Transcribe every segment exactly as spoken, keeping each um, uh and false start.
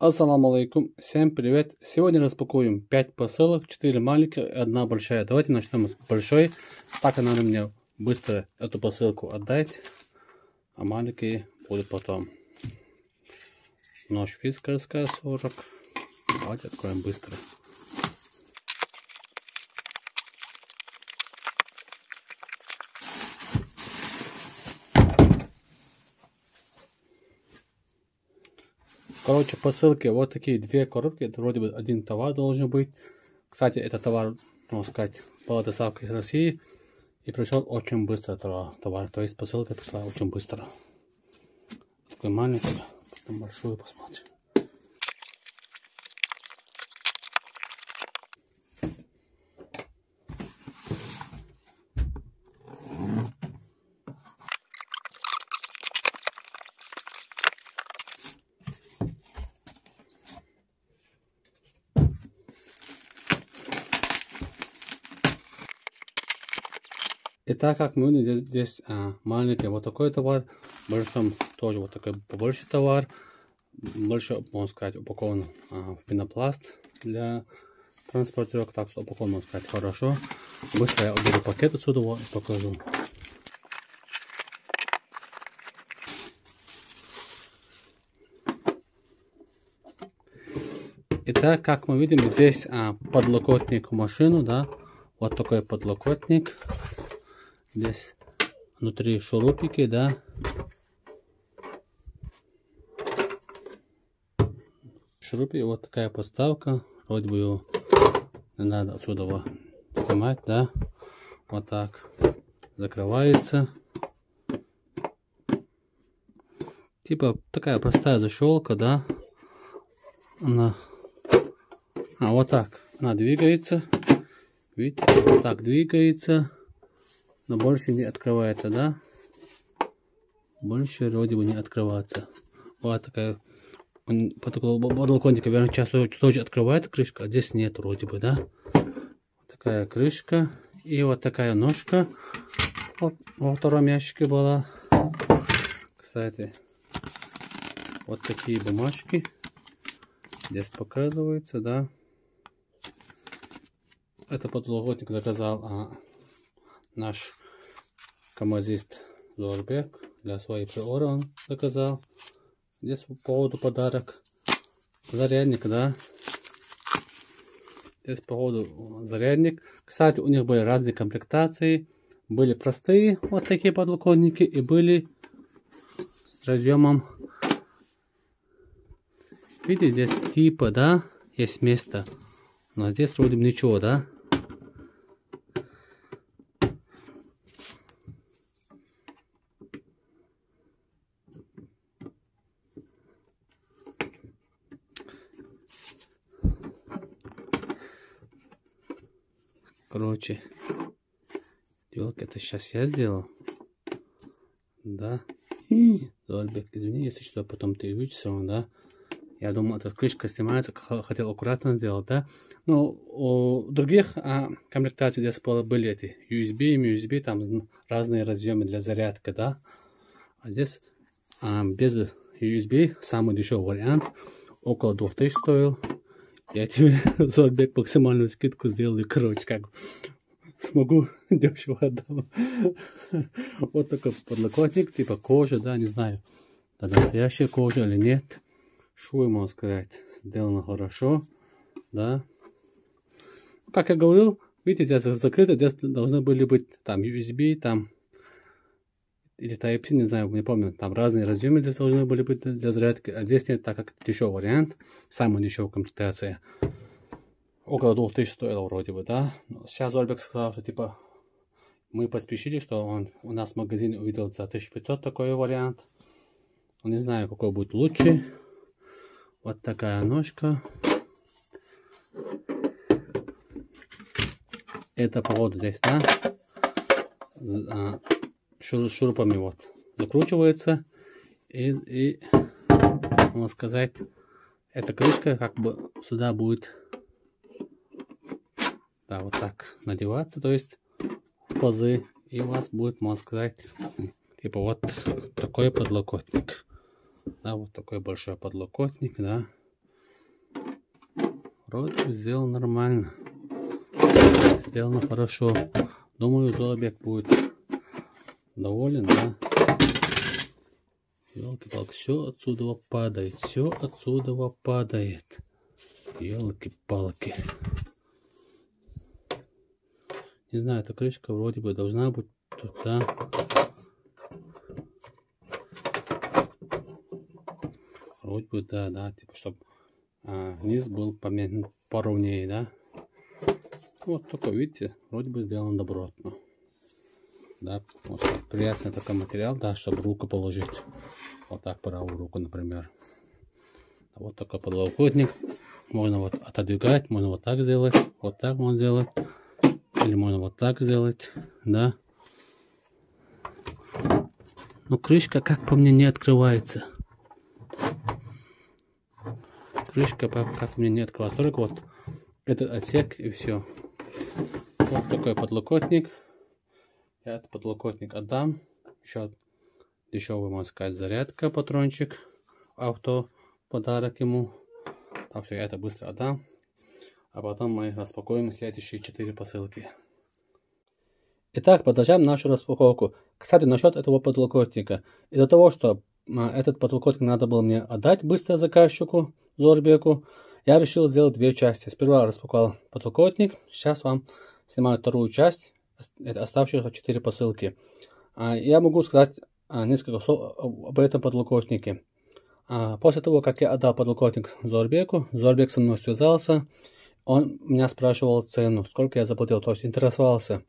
Ассаламу алейкум, всем привет! Сегодня распакуем пять посылок, четыре маленькие и одна большая. Давайте начнем с большой. Так надо мне быстро эту посылку отдать, а маленькие будут потом. Нож фискальская сорок. Давайте откроем быстро. Короче, посылки вот такие две коробки. Это вроде бы один товар должен быть. Кстати, этот товар, можно сказать, была доставка из России. И пришел очень быстро товар. То есть посылка пришла очень быстро. Такой маленький, потом большую посмотрим. Итак, как мы видим, здесь, здесь а, маленький вот такой товар, большом тоже вот такой побольше товар, больше, можно сказать, упакован а, в пенопласт для транспортировок, так что упакован, можно сказать, хорошо. Быстро я уберу пакет отсюда вот, и покажу. Итак, как мы видим, здесь а, подлокотник машину, да, вот такой подлокотник. Здесь внутри шурупики, да. Шурупи, вот такая подставка. Вроде бы его не надо отсюда вот снимать, да. Вот так закрывается. Типа такая простая защелка, да. Она, а вот так, она двигается. Видите, вот так двигается. Но больше не открывается, да? Больше вроде бы не открывается. Вот такая. По такому подлокотнику, верно, часто тоже открывается крышка, а здесь нет вроде бы, да? Вот такая крышка. И вот такая ножка. Вот, во втором ящике была. Кстати, вот такие бумажки. Здесь показывается, да? Это подлокотник заказал а, наш камазист Зорбек для своей приоры, он заказал. Здесь по поводу подарок. Зарядник, да. Здесь по поводу зарядник. Кстати, у них были разные комплектации. Были простые вот такие подлокотники и были с разъемом. Видите, здесь типа, да, есть место. Но здесь вроде бы ничего, да. Короче, делка, это сейчас я сделал. Да. И, Зорбек, извини, если что, потом ты увидишь все равно, да. Я думал, эта крышка снимается, хотел аккуратно сделать, да. Но у других а, комплектаций здесь были эти ю эс би, ю эс би, там разные разъемы для зарядки, да. А здесь а, без ю эс би, самый дешевый вариант, около двух тысяч стоил. Я тебе, Зорбек, максимальную скидку сделал, и, короче, как смогу, дешево отдал. Вот такой подлокотник, типа кожа, да, не знаю, это настоящая кожа или нет. Швы, можно сказать, сделано хорошо, да. Как я говорил, видите, здесь закрыто, здесь должны были быть там ю эс би, там, или Type-C, не знаю, не помню, там разные разъемы здесь должны были быть для зарядки, а здесь нет, так как дешевый вариант, самая дешевая комплектация. Около двух тысяч стоило вроде бы, да. Но сейчас Зорбек сказал, что типа мы поспешили, что он у нас в магазине увидел за тысячу пятьсот такой вариант. Не знаю, какой будет лучше. Вот такая ножка. Это походу здесь, да. Шурупами вот закручивается. И, и можно сказать, эта крышка как бы сюда будет, да, вот так надеваться, то есть в пазы, и у вас будет, можно сказать, типа вот такой подлокотник, да, вот такой большой подлокотник, да, Вроде бы сделано нормально. Сделано хорошо. Думаю, Зорбек будет доволен, да? Ёлки-палки, все отсюда падает. Все отсюда падает. Ёлки-палки. Не знаю, эта крышка вроде бы должна быть туда. Вроде бы, да, да, типа, чтобы а, низ был поменьше, поровнее, да. Вот только, видите, вроде бы сделано добротно. Да, вот приятный такой материал, да, чтобы руку положить. Вот так, правую руку, например. Вот такой подлокотник. Можно вот отодвигать, можно вот так сделать, вот так можно сделать. Или можно вот так сделать, да. Но крышка, как по мне, не открывается. Крышка, как по мне, не открывается. Только вот этот отсек и все. Вот такой подлокотник. Я этот подлокотник отдам. Еще дешевый, можно сказать, зарядка, патрончик. Авто, подарок ему. Так что я это быстро отдам. А потом мы распакуем следующие четыре посылки. Итак, продолжаем нашу распаковку. Кстати, насчет этого подлокотника. Из-за того, что а, этот подлокотник надо было мне отдать быстро заказчику, Зорбеку, я решил сделать две части. Сперва распаковал подлокотник. Сейчас вам снимаю вторую часть. Это оставшиеся четыре посылки. А, я могу сказать а, несколько слов об этом подлокотнике. А, после того, как я отдал подлокотник Зорбеку, Зорбек со мной связался. Он меня спрашивал цену, сколько я заплатил, то есть интересовался.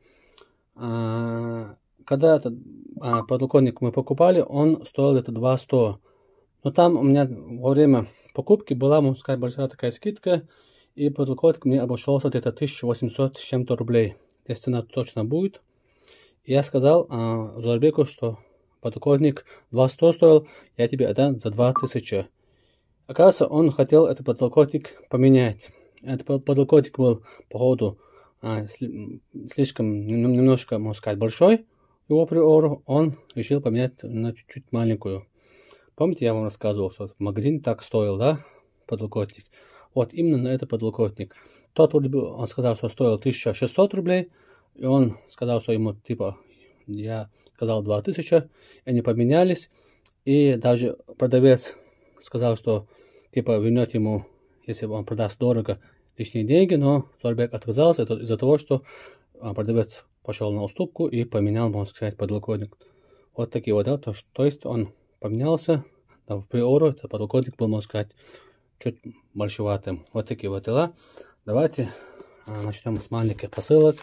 А, когда этот а, подлокотник мы покупали, он стоил это два сто. Но там у меня во время покупки была, можно сказать, большая такая скидка. И подлокотник мне обошелся где-то тысяча восемьсот с чем-то рублей. Здесь цена точно будет. Я сказал а, Зорбеку, что подлокотник два сто стоил, я тебе отдам за два тысячи. Оказывается, он хотел этот подлокотник поменять. Этот подлокотник был, походу, а, слишком немножко, можно сказать, большой. Его приору он решил поменять на чуть-чуть маленькую. Помните, я вам рассказывал, что в магазине так стоил, да, подлокотник? Вот именно на этот подлокотник. Тот, он сказал, что стоил тысяча шестьсот рублей. И он сказал, что ему, типа, я сказал два тысячи. Они поменялись. И даже продавец сказал, что, типа, вернет ему, если он продаст дорого, лишние деньги, но Зорбек отказался из-за того, что продавец пошел на уступку и поменял, можно сказать, подлокотник. Вот такие вот, да, то, то есть он поменялся, да, в приору этот подлокотник был, можно сказать, чуть большеватым. Вот такие вот дела. Давайте а, начнем с маленьких посылок.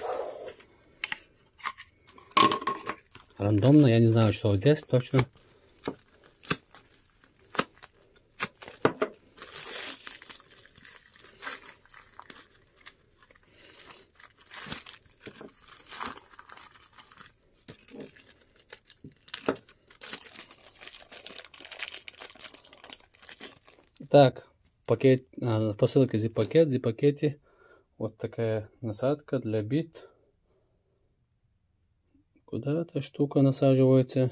Рандомно, я не знаю, что здесь точно. Так, пакет, а, посылка зип-пакет, зип-пакете. Вот такая насадка для бит. Куда эта штука насаживается?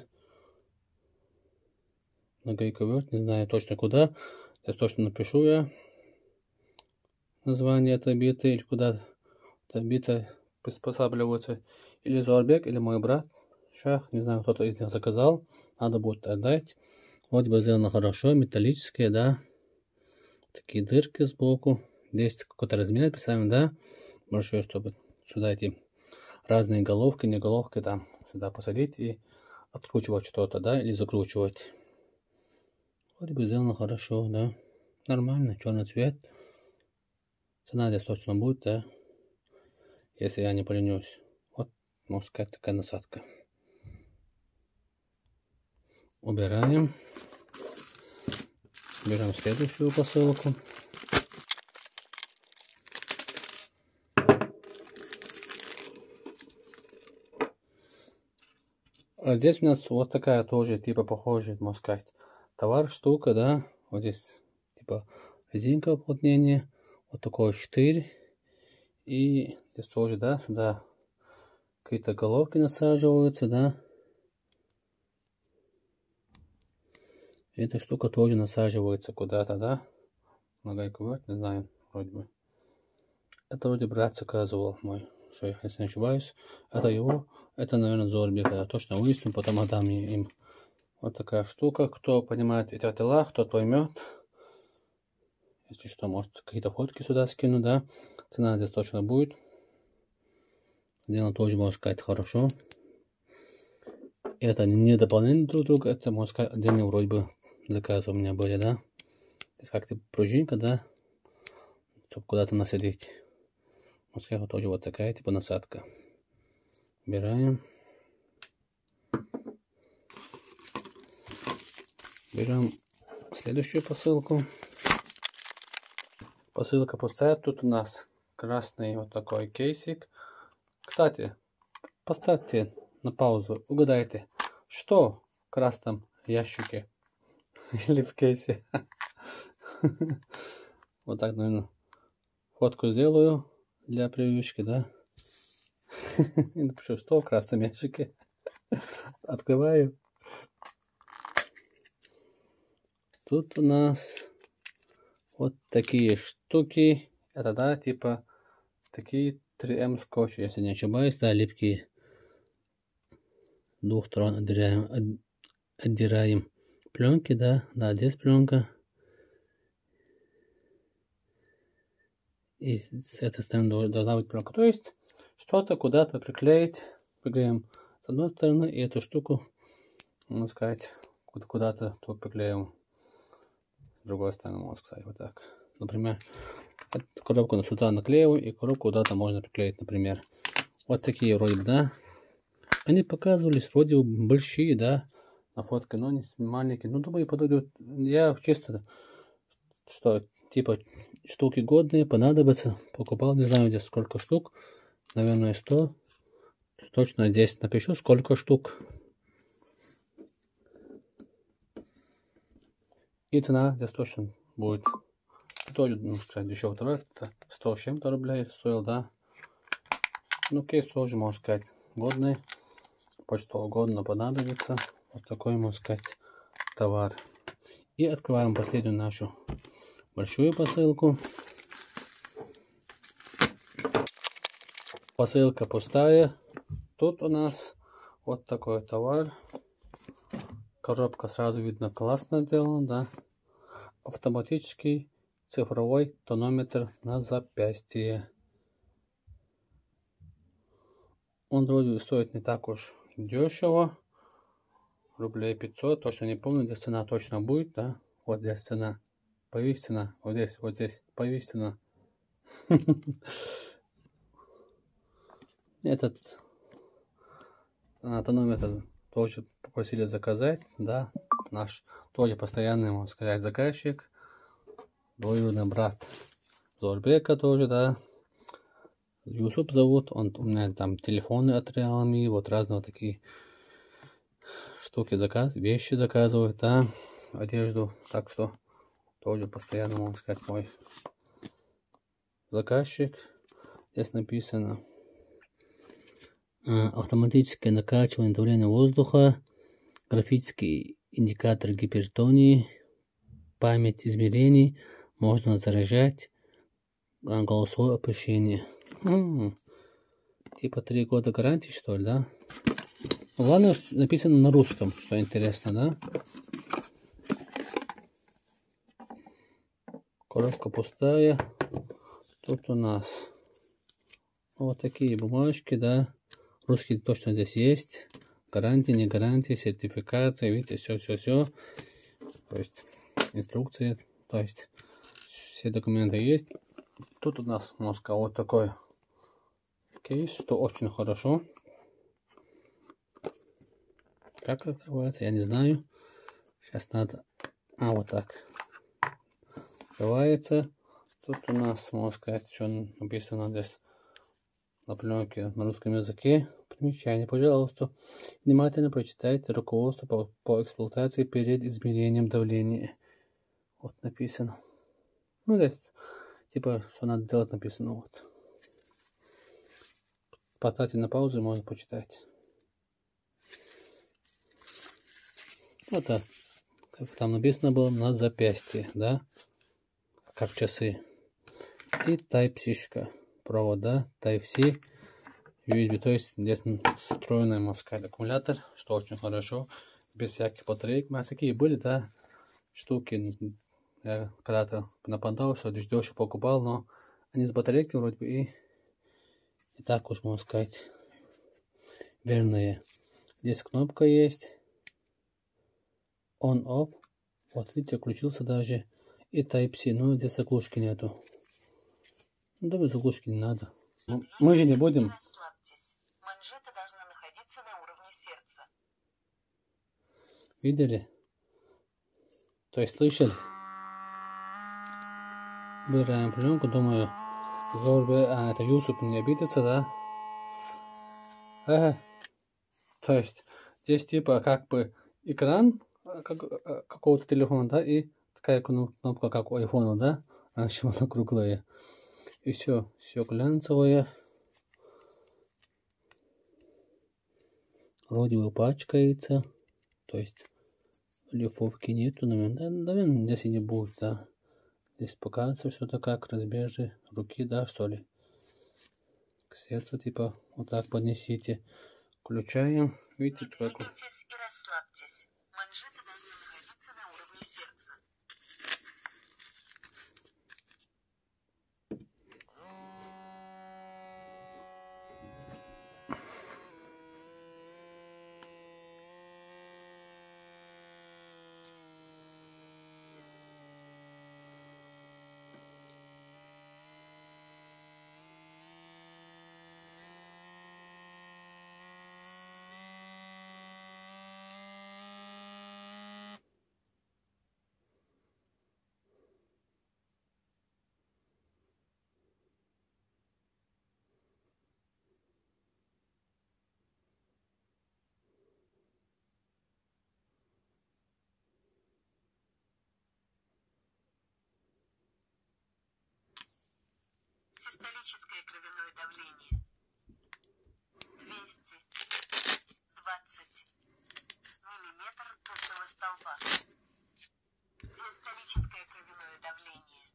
На гайковерт, не знаю точно куда. Здесь точно напишу я название этой биты, или куда эта бита приспосабливается. Или Зорбек, или мой брат Шах, не знаю, кто-то из них заказал. Надо будет отдать. Вот бы сделано хорошо, металлические, да. Такие дырки сбоку. Здесь какой-то размер, представим, да. Большой, чтобы сюда эти разные головки, не головки, там, сюда посадить и откручивать что-то, да, или закручивать. Вроде бы сделано хорошо, да. Нормально, черный цвет. Цена здесь точно будет, да. Если я не поленюсь. Вот, можно сказать, такая насадка. Убираем. Берем следующую посылку. А здесь у нас вот такая тоже, типа, похожая, можно сказать, товар, штука, да. Вот здесь, типа, резинка уплотнения. Вот такой штырь. И здесь тоже, да, сюда какие-то головки насаживаются, да. Эта штука тоже насаживается куда-то, да. На гайковерт, не знаю, вроде бы. Это вроде брат заказывал мой, что я, если не ошибаюсь. Это его, это, наверное, Зорбик. Я точно выясню, потом отдам им. Вот такая штука. Кто понимает эти дела, кто поймет. Если что, может какие-то фотки сюда скину, да. Цена здесь точно будет. Сделано тоже, можно сказать, хорошо. Это не дополнение друг друга, это, можно сказать, отдельные вроде бы заказы у меня были, да. Здесь как-то пружинка, да, чтобы куда-то насадить. Вот сверху тоже вот такая, типа насадка. Убираем. Берем следующую посылку. Посылка пустая. Тут у нас красный вот такой кейсик. Кстати, поставьте на паузу, угадайте, что в красном ящике или в кейсе. Вот так, наверное, фотку сделаю для привычки, да. И напишу, что в красном ящике. Открываю. Тут у нас вот такие штуки. Это, да, типа такие три эм скотч, если не ошибаюсь, да, липкие. Двух сторон отдираем, отдираем пленки, да, да, здесь пленка. И с этой стороны должна быть пленка. То есть что-то куда-то приклеить. Приклеим с одной стороны, и эту штуку, можно сказать, куда-то тут приклеим с другой стороны, можно сказать, вот так. Например, эту коробку сюда наклеиваю, и коробку куда-то можно приклеить, например. Вот такие вроде бы, да. Они показывались вроде бы большие, да, на фотке, но не маленькие. Ну, думаю, подойдут. Я чисто, что, типа, штуки годные, понадобятся. Покупал, не знаю, где сколько штук. Наверное, сто. Точно здесь напишу, сколько штук. И цена здесь точно будет. Тоже, ну, сказать, дешевый товар. сто с чем-то рублей стоил, да. Ну, кейс тоже, можно сказать, годный. Почти угодно понадобится. Вот такой, можно сказать, товар. И открываем последнюю нашу большую посылку. Посылка пустая. Тут у нас вот такой товар. Коробка сразу видно классно сделана, да. Автоматический цифровой тонометр на запястье. Он вроде стоит не так уж дешево. Рублей пятьсот. Точно не помню, где цена точно будет, да. Вот здесь цена. Появись цена. Вот здесь, вот здесь. Появись цена. Этот тонометр тоже попросили заказать, да. Наш тоже постоянный, можно сказать, заказчик. Двоюродный брат Зорбека тоже, да. Юсуп зовут. Он у меня там телефоны от Realme, вот разные вот такие штуки заказ, вещи заказывают, да, одежду. Так что тоже постоянно, можно сказать, мой заказчик. Здесь написано автоматическое накачивание давления воздуха, графический индикатор гипертонии, память измерений, можно заряжать, голосовое оповещение. М-м, типа три года гарантии, что ли, да? Главное, написано на русском, что интересно, да? Коробка пустая. Тут у нас вот такие бумажки, да. Русский точно здесь есть. Гарантия, не гарантия, сертификация, видите, все-все-все. То есть инструкции, то есть все документы есть. Тут у нас, можно сказать, вот такой кейс, что очень хорошо. Как открывается, я не знаю. Сейчас надо... А, вот так. Открывается. Тут у нас, можно сказать, что написано здесь на пленке на русском языке. Примечание, пожалуйста. Внимательно прочитайте руководство по, по эксплуатации перед измерением давления. Вот написано. Ну, здесь, типа, что надо делать, написано. Вот. Поставьте на паузу, можно почитать. Вот так. Как там написано было, на запястье, да? Как часы. И Type-C провода Type-C, ю эс би, то есть здесь встроенный, можно сказать, аккумулятор, что очень хорошо, без всяких батареек. У нас такие были, да, штуки, я когда-то нападал, что дешево покупал, но они с батарейкой вроде бы и, и так уж, можно сказать, верные. Здесь кнопка есть, on-off, вот видите, включился даже, и Type-C, но здесь заглушки нету. Ну, да, заглушки не надо. Ну, мы же не будем. Манжета должна находиться на уровне сердца. Видели? То есть слышали? Убираем пленку, думаю, Зорбе, а это Юсуп не обидится, да? Ага. То есть здесь типа как бы экран как, какого-то телефона, да, и такая кнопка, как у айфона, да? Раньше она круглая. И все, все глянцевое. Вроде бы пачкается. То есть лифовки нету, наверное, наверное, здесь и не будет, да. Здесь показывается что-то как разбежи руки, да, что ли. К сердцу, типа, вот так поднесите. Включаем. Видите, как... И расслабьтесь. Манжета должна находиться на уровне сердца. Систолическое кровяное давление двести двадцать миллиметр ртутного столба. Диастолическое кровяное давление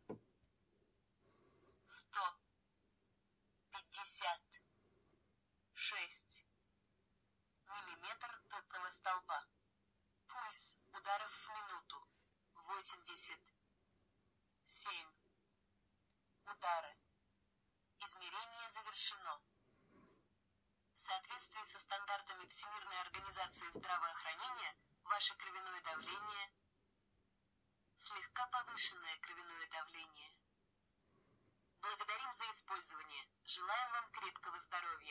сто пятьдесят шесть миллиметр ртутного столба. Пульс ударов в минуту восемьдесят семь удары. Измерение завершено. В соответствии со стандартами Всемирной организации здравоохранения, ваше кровяное давление слегка повышенное кровяное давление. Благодарим за использование. Желаем вам крепкого здоровья.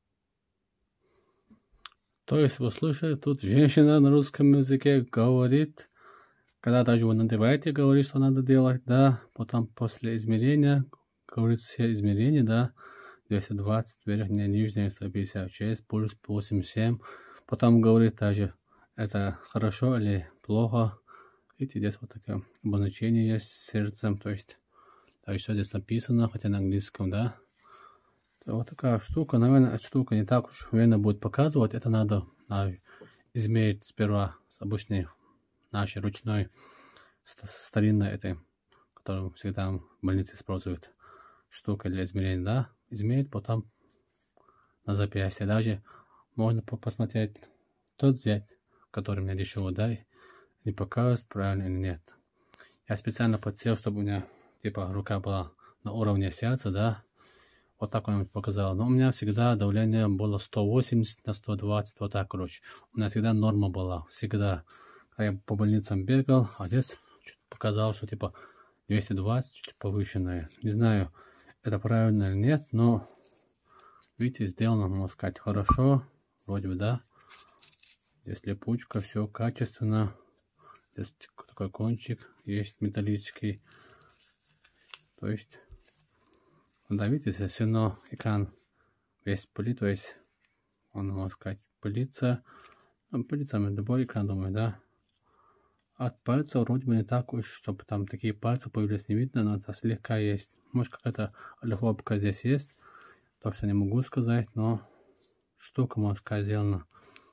То есть, вы слышите, тут женщина на русском языке говорит, когда даже вы надеваете, говорит, что надо делать, да, потом после измерения, говорит все измерения, да, двести двадцать, верхняя, нижняя, сто пятьдесят шесть, пульс восемьдесят семь, потом говорит даже, это хорошо или плохо. Видите, здесь вот такое обозначение есть с сердцем, то есть, так что здесь написано, хотя на английском, да. Вот такая штука, наверное, эта штука не так уж верно будет показывать, это надо, надо измерить сперва с обычной нашей ручной старинной этой, которую всегда в больнице используют, штука для измерения, да, измерить, потом на запястье, даже можно посмотреть, тот взять, который мне дешевый, да, не показывает, правильно или нет. Я специально подсел, чтобы у меня, типа, рука была на уровне сердца, да, вот так он показал. Но у меня всегда давление было сто восемьдесят на сто двадцать, вот так, короче. У меня всегда норма была, всегда. Когда я по больницам бегал, а здесь показал, что типа двести двадцать, чуть повышенное. Не знаю, это правильно или нет, но, видите, сделано, можно сказать, хорошо. Вроде бы, да. Здесь липучка, все качественно. Здесь такой кончик есть металлический. То есть... Да, видите, все равно экран весь пылит, то есть он, можно сказать, пылится. Ну, пылится любой экран, думаю, да. От пальца вроде бы не так уж, чтобы там такие пальцы появились, не видно, но это слегка есть. Может, какая-то лихопка здесь есть, то, что не могу сказать, но штука, можно сказать, сделана.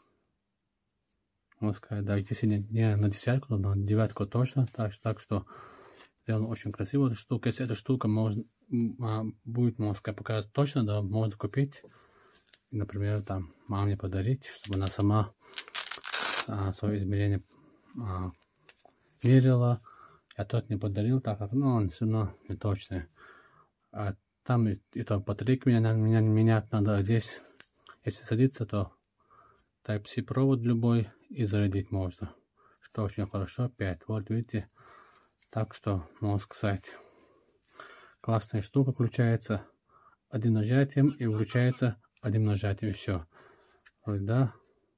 Можно сказать, да, если не, не на десятку, но на девятку точно, так, так что сделано очень красиво эта штука. Если эта штука можно а, будет мозг показать точно, да, можно купить. И, например, там маме подарить, чтобы она сама а, свое измерение а, мерила. Я тот не подарил, так как, ну, он все равно не точный. А там и, и то батарейки меня, меня менять надо, а здесь, если садиться, то Type-C провод любой и зарядить можно. Что очень хорошо, пять вольт, видите. Так что мозг, кстати, классная штука, включается одним нажатием и включается одним нажатием, все. Вроде, да.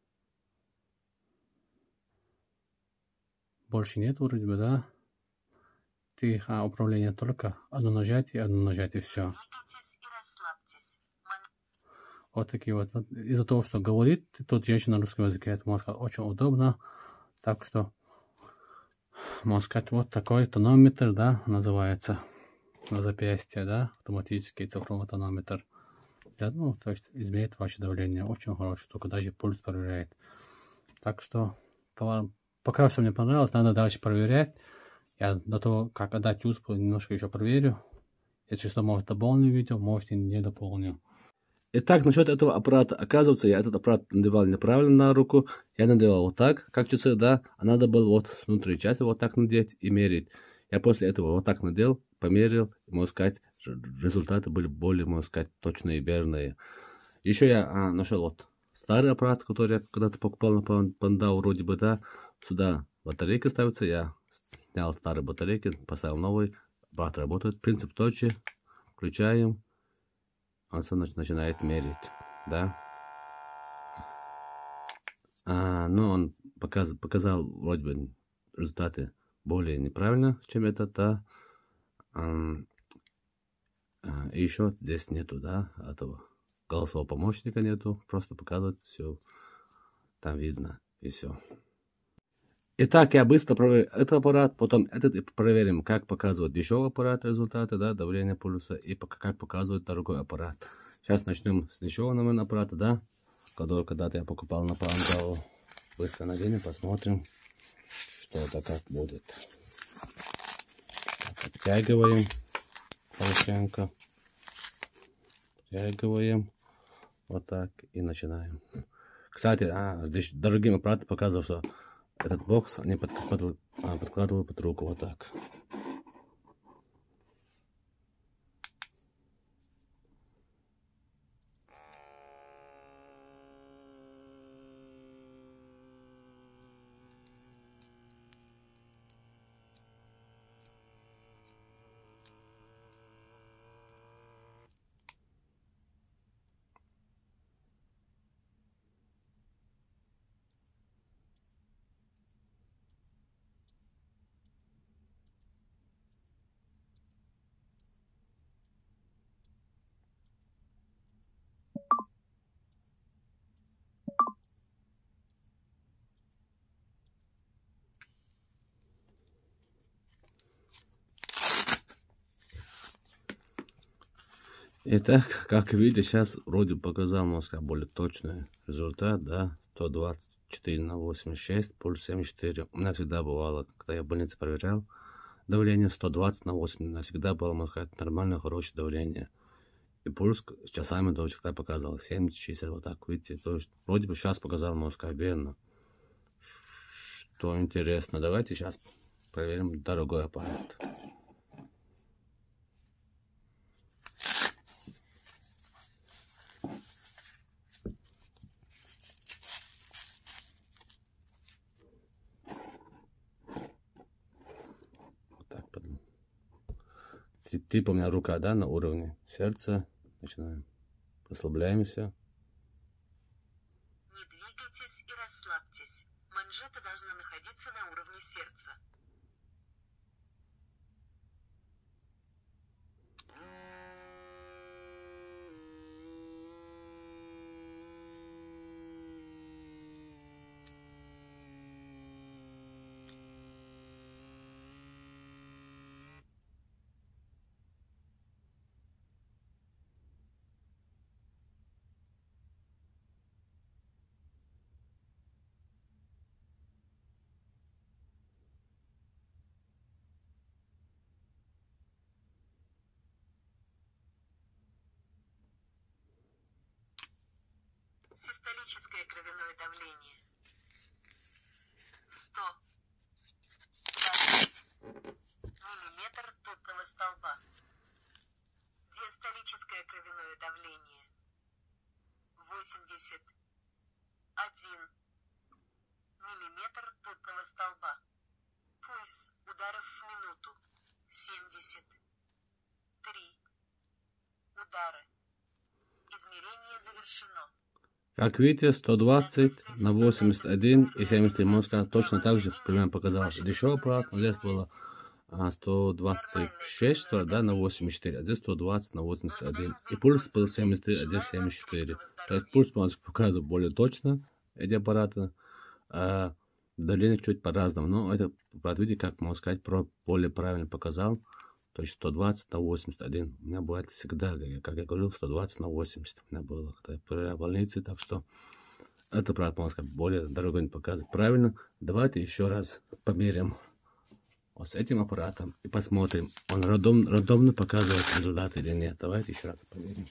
Больше нет вроде бы, да. Ты, а, управление только одно нажатие, одно нажатие, все. Вот такие вот. Из-за того, что говорит тут женщина на русском языке, это, можно сказать, очень удобно. Так что, можно сказать, вот такой тонометр, да, называется. На запястье, да, автоматический цифровой тонометр. Я, ну, то есть измеряет ваше давление. Очень хорошая штука, даже пульс проверяет. Так что, пока что мне понравилось, надо дальше проверять. Я до того, как отдать УСП, немножко еще проверю. Если что, может, дополню видео, может, и не дополню. Итак, насчет этого аппарата. Оказывается, я этот аппарат надевал неправильно на руку. Я надевал вот так, как часы, да. А надо было вот с внутренней части вот так надеть и мерить. Я после этого вот так надел, померил. Можно сказать, результаты были более, можно сказать, точные и верные. Еще я а, нашел вот старый аппарат, который я когда-то покупал на Пандау, вроде бы, да. Сюда батарейка ставится. Я снял старые батарейки, поставил новый. Аппарат работает. Принцип тот же. Включаем. Он начинает мерить, да. А, ну, он показ, показал вроде бы результаты более неправильно, чем этот, да. А, а, и еще здесь нету, да, этого голосового помощника нету, просто показывает все, там видно и все. Итак, я быстро проверю этот аппарат, потом этот и проверим, как показывает дешевый аппарат результаты, да, давление пульса, и как показывает дорогой аппарат. Сейчас начнем с дешевого аппарата, да, который когда-то я покупал на Пандау. Быстро наденем, посмотрим, что это как будет. Так, подтягиваем хорошенько, подтягиваем, вот так и начинаем. Кстати, а, с дорогим аппаратом показывал, что этот бокс они подкладывают, а, подкладывают под руку, вот так. Итак, как видите, сейчас вроде показал, можно сказать, более точный результат, да, сто двадцать четыре на восемьдесят шесть, пульс семьдесят четыре. У меня всегда бывало, когда я в больнице проверял, давление сто двадцать на восемьдесят, у меня всегда было, можно сказать, нормальное, хорошее давление. И пульс с часами тоже всегда показывал семьдесят шестьдесят, вот так, видите, то есть вроде бы сейчас показал, можно сказать, верно. Что интересно, давайте сейчас проверим дорогой аппарат. Типа у меня рука, да, на уровне сердца. Начинаем. Расслабляемся. Не двигайтесь и расслабьтесь. Манжета должна находиться на уровне сердца. Статическое кровяное давление. сто двадцать миллиметр ртутного столба. Диастолическое кровяное давление. восемьдесят один миллиметр ртутного столба. Пульс ударов в минуту. семьдесят три удара. Измерение завершено. Как видите, сто двадцать на восемьдесят один и семьдесят три мозга точно так же примерно показал дешевый аппарат, но здесь было а, сто двадцать шесть, что ли, да, на восемьдесят четыре, а здесь сто двадцать на восемьдесят один. И пульс был семьдесят три, а здесь семьдесят четыре. То есть пульс мозг показывает более точно эти аппараты, а давление чуть по-разному. Но это аппарат, видите, как можно сказать, про более правильно показал. То есть сто двадцать на восемьдесят один. У меня бывает всегда, как я говорил, сто двадцать на восемьдесят. У меня было, когда я проверял в больнице, так что этот аппарат, можно сказать, более дорогой показывает правильно. Давайте еще раз померим вот с этим аппаратом и посмотрим, он рандом, рандомно показывает результат или нет. Давайте еще раз померим.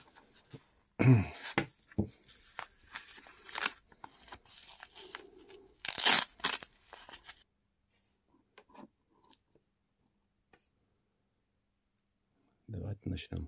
Давайте начнем.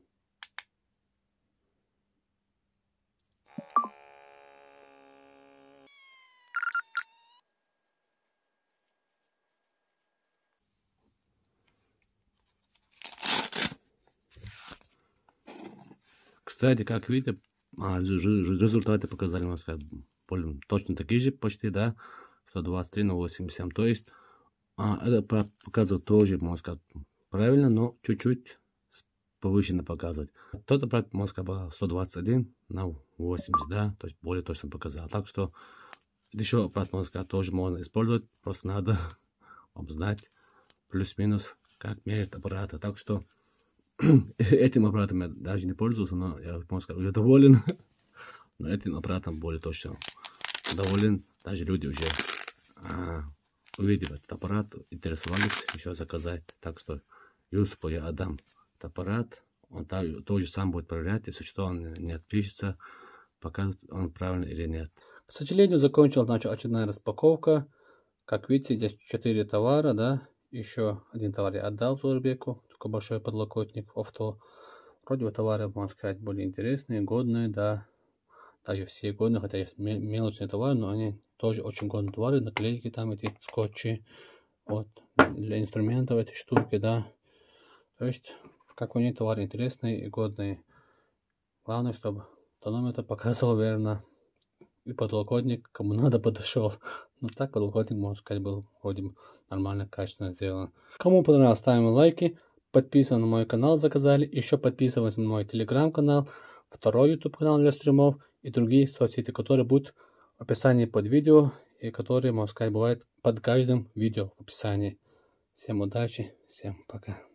Кстати, как видите, результаты показали, можно сказать, более точно такие же почти, да, сто двадцать три на восемьдесят семь. То есть а, это показывает тоже, можно сказать, правильно, но чуть-чуть повышенно показывать. Тот аппарат, можно сказать, сто двадцать один на восемьдесят, да, то есть более точно показал. Так что еще аппарат, можно сказать, тоже можно использовать, просто надо вам знать плюс-минус, как мерить аппараты. Так что этим аппаратом я даже не пользуюсь, но я, можно сказать, уже доволен. Но этим аппаратом более точно доволен. Даже люди уже а, увидев этот аппарат, интересовались еще заказать. Так что Юсупу я отдам этот аппарат. Он тоже сам будет проверять, если что, он не отпишется, покажет он правильно или нет. К сожалению, закончилась наша очередная распаковка. Как видите, здесь четыре товара, да. Еще один товар я отдал Зурбеку, такой большой подлокотник авто. Вроде бы товары, можно сказать, более интересные, годные, да. Даже все годные, хотя есть мелочные товары, но они тоже очень годные товары. Наклейки там, эти скотчи, вот, для инструментов эти штуки, да. То есть, как у них товары интересные и годные. Главное, чтобы тонометр показывал верно. И подлокотник, кому надо, подошел. Ну так, подлокотник, можно сказать, был вроде бы нормально, качественно сделан. Кому понравилось, ставим лайки. Подписываемся на мой канал, заказали. Еще подписываемся на мой телеграм-канал, второй ютуб канал для стримов и другие соцсети, которые будут в описании под видео и которые, можно сказать, бывают под каждым видео в описании. Всем удачи, всем пока.